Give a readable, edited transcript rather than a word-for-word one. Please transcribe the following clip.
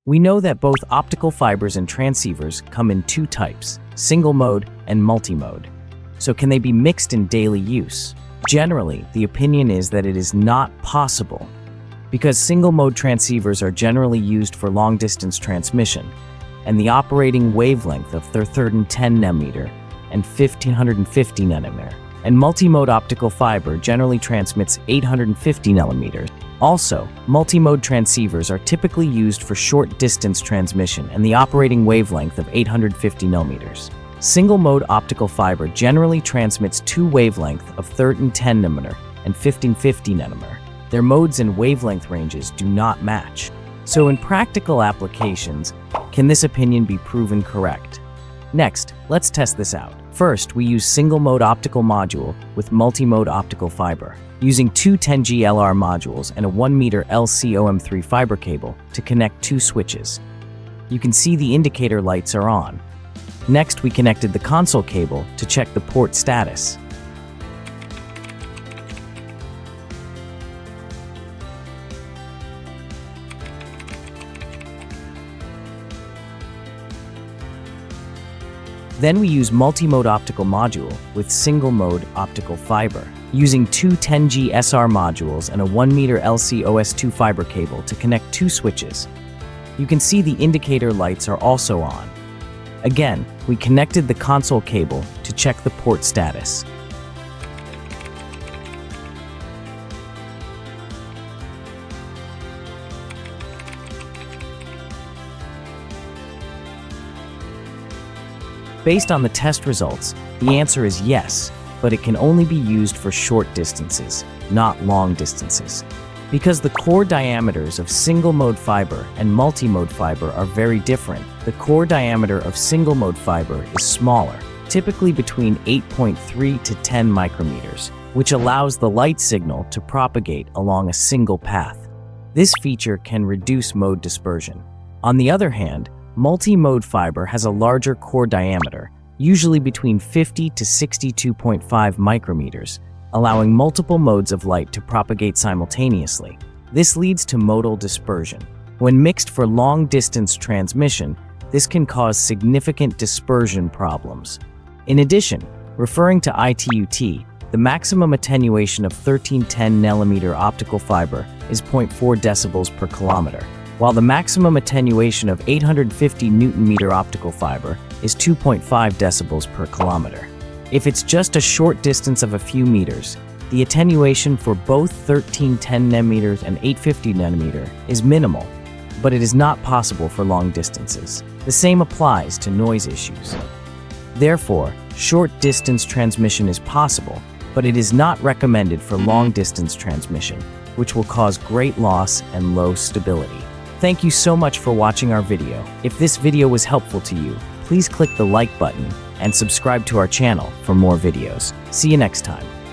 We know that both optical fibers and transceivers come in two types, single mode and multimode. So can they be mixed in daily use? Generally, the opinion is that it is not possible, because single mode transceivers are generally used for long-distance transmission, and the operating wavelength of 1310 nanometer and 1550 nanometer, and multimode optical fiber generally transmits 850 nanometers. Also, multimode transceivers are typically used for short-distance transmission and the operating wavelength of 850 nanometers. Single-mode optical fiber generally transmits two wavelengths of 1310 nanometer and 1550 nanometer. Their modes and wavelength ranges do not match. So in practical applications, can this opinion be proven correct? Next, let's test this out. First, we use single-mode optical module with multimode optical fiber, using two 10G LR modules and a 1 meter LCOM3 fiber cable to connect two switches. You can see the indicator lights are on. Next, we connected the console cable to check the port status. Then we use multimode optical module with single-mode optical fiber, using two 10G SR modules and a 1 meter LCOS2 fiber cable to connect two switches. You can see the indicator lights are also on. Again, we connected the console cable to check the port status. Based on the test results, the answer is yes, but it can only be used for short distances, not long distances. Because the core diameters of single-mode fiber and multimode fiber are very different, the core diameter of single-mode fiber is smaller, typically between 8.3 to 10 micrometers, which allows the light signal to propagate along a single path. This feature can reduce mode dispersion. On the other hand, multimode fiber has a larger core diameter, usually between 50 to 62.5 micrometers, allowing multiple modes of light to propagate simultaneously. This leads to modal dispersion. When mixed for long-distance transmission, this can cause significant dispersion problems. In addition, referring to ITUT, the maximum attenuation of 1310 nanometer optical fiber is 0.4 decibels per kilometer, while the maximum attenuation of 850 Newton-meter optical fiber is 2.5 decibels per kilometer. If it's just a short distance of a few meters, the attenuation for both 1310 nanometers and 850 nanometer is minimal, but it is not possible for long distances. The same applies to noise issues. Therefore, short-distance transmission is possible, but it is not recommended for long-distance transmission, which will cause great loss and low stability. Thank you so much for watching our video. If this video was helpful to you, please click the like button and subscribe to our channel for more videos. See you next time.